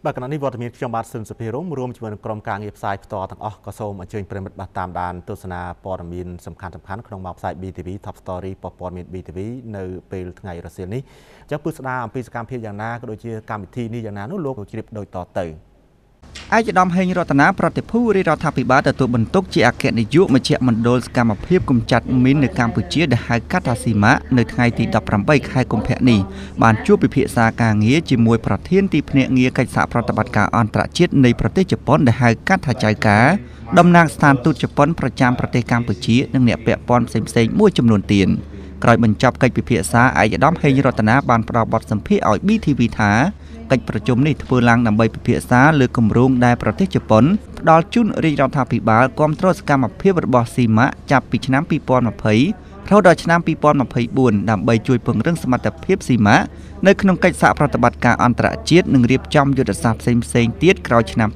បាទកណនីវត្តមានខ្ញុំបាទស៊ុនសុភារមរួមជាមួយនឹងក្រុមការងារផ្សាយផ្ទាល់ទាំងអស់ក៏សូមអញ្ជើញប្រិមិត្តបាទតាមដានទស្សនាព័ត៌មានសំខាន់ៗក្នុងម៉ោងផ្សាយ BTV Top Story ព័ត៌មាន BTV នៅពេលថ្ងៃរសៀលនេះអញ្ចឹងពឹស្ដារអំពីសកម្មភាពយ៉ាងណាក៏ដូចជាកម្មវិធីនេះយ៉ាងណានោះលោកជ្រាបដូចតទៅឯកឧត្តមហេងរតនាប្រតិភូរាជរដ្ឋាភិបាលទទួលបន្ទុកជាអគ្គនាយកមជ្ឈមណ្ឌលសកម្មភាពកម្ចាត់មីននៅកម្ពុជាដែលហៅកាត់ថាស៊ីម៉ានៅថ្ងៃទី18ខែកុម្ភៈនេះបានជួបពិភាក្សាការងារជាមួយប្រធានទីភ្នាក់ងារកិច្ចសហប្រតិបត្តិការអន្តរជាតិនៃប្រទេសជប៉ុនដែលហៅកាត់ថាចៅការតំណាងស្ថានទូតជប៉ុនប្រចាំប្រទេសកម្ពុជានិងអ្នកពាក់ព័ន្ធផ្សេងៗមួយចំនួនទៀតក្រោយបញ្ចប់កិច្ចពិភាក្សាឯកឧត្តមហេងរតនាបានផ្ដល់បទសម្ភាសន៍ឲ្យ BTV ថាកិច្ចប្រជុំនេះធ្វើឡើងដើម្បីពិភាក្សាលើគម្រោងដែលប្រទេសជប៉ុនផ្ដល់ជូនរាជរដ្ឋាភិបាលគាំទ្រសកម្មភាពរបស់ស៊ីម៉ាចាប់ពីឆ្នាំ2020រហូតដល់ឆ្នាំ2024ដើម្បីជួយពង្រឹងសមត្ថភាពស៊ីម៉ានៅក្នុងកិច្ចសហប្រតិបត្តិការអន្តរជាតិនិងរៀបចំយុទ្ធសាស្ត្រផ្សេងៗទៀតក្រោយឆ្នាំ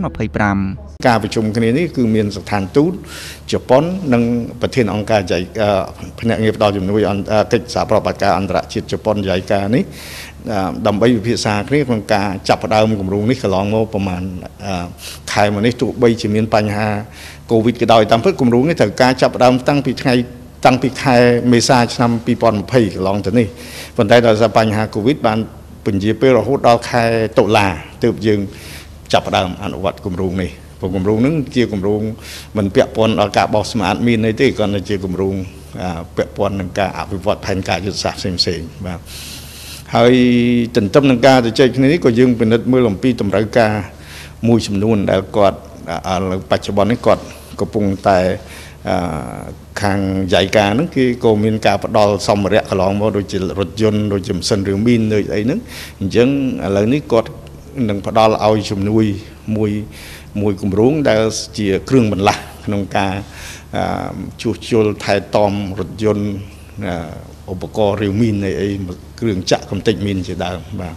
2025 ការប្រជុំគ្នានេះគឺមានស្ថានទូតជប៉ុននិងប្រធានអង្គការភ្នាក់ងារផ្ដល់ជំនួយកិច្ចសហប្រតិបត្តិការអន្តរជាតិជប៉ុនJICAនេះដើម្បីវិភាសាគ្នាក្នុងការចាប់ផ្ដើមគម្រោងនេះកន្លងមកប្រហែលខែមកនេះទោះបីជាមានបញ្ហាកូវីដក៏ដោយតាមពិតគម្រោងនេះត្រូវការចាប់ផ្ដើមតាំងពីខែមេសាឆ្នាំ2020កន្លងទៅនេះប៉ុន្តែដោយសារបញ្ហាកូវីដបានពន្យាពេលរហូតដល់ខែតុលាទើបយើងចាប់ផ្ដើមអនុវត្តគម្រោងនេះព្រោះគម្រោងហ្នឹងជាគម្រោងមិនពាក់ព័ន្ធដល់ការបោះស្មាតមានអីទេគ្រាន់តែជាគម្រោងពាក់ព័ន្ធនឹងការអភិវឌ្ឍផែនការយុទ្ធសាស្ត្រផ្សេងៗបាទហើយទន្ទឹមនឹងការជជែកគ្នានេះក៏យើងពិនិត្យមើលអំពីតម្រូវការមួយចំនួនដែលគាត់បច្ចុប្បន្ននេះគាត់កំពុងតែខាងJICAហ្នឹងគេក៏មានការផ្ដល់សម្ភារៈកន្លងមកដូចជារថយន្តដូចជាម៉ាស៊ីនឬមីនដូចអីហ្នឹងអញ្ចឹងឥឡូវនេះគាត់នឹងផ្ដល់ឲ្យជំនួយមួយគម្រោងដែលជាគ្រឿងបន្លាស់ក្នុងការជួសជុលថែទាំរថយន្តឧបករណ៍រាវមីនអីគ្រឿងចាក់កំទេចមីនជាដើមបាទ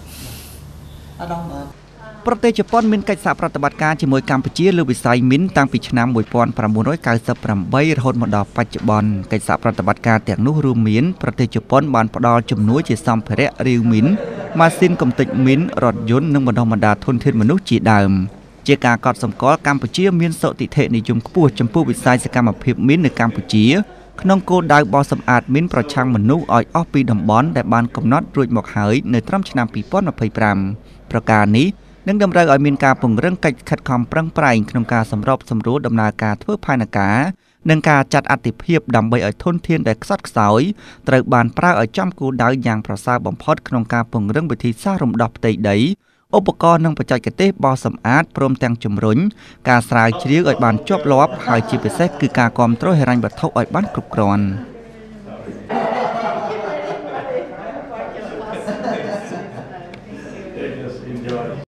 ប្រទេសជប៉ុនមានកិច្ចសហប្រតិបត្តិការជាមួយកម្ពុជាលើវិស័យមីនតាំងពីឆ្នាំ1998រហូតមកដល់បច្ចុប្បន្នកិច្ចសហប្រតិបត្តិការទាំងនោះរួមមានប្រទេសជប៉ុនបានផ្ដល់ជំនួយជាសម្ភារៈរាវមីនម៉ាស៊ីនកំទេចមីនរថយន្តនិងបណ្ដុះបណ្ដាលធនធានមនុស្សជាដើមជាការកត់សម្គាល់កម្ពុជាមានសុតិធិនិយមខ្ពស់ចំពោះវិស័យសកម្មភាពមីននៅកម្ពុជាក្នុងគោលដៅបោះសម្អាតមីនប្រឆាំងមនុស្សឲ្យអស់ពីតំបន់ដែលបានកំណត់រួចមកហើយនៅត្រឹមឆ្នាំ2025ប្រការនេះនឹងតម្រូវឲ្យមានការពង្រឹងកិច្ចខិតខំប្រឹងប្រែងក្នុងការសម្របសម្រួលដំណើរការធ្វើផែនការនិងការចាត់អាទិភាពដើម្បីឲ្យធនធានដែលខ្សត់ខ្សោយត្រូវបានប្រើឲ្យចំគោលដៅយ៉ាងប្រសើរបំផុតក្នុងការពង្រឹងវិធីសាស្ត្ររំដោះផ្ទៃដីឧបករណ៍និងបច្ចេកទេសបោសសម្អាតព្រមទាំងជំរុញការស្រាវជ្រាវឲ្យបានជាប់លាប់ហើយជាពិសេសគឺការគាំទ្រហិរញ្ញវត្ថុឲ្យបានគ្រប់គ្រាន់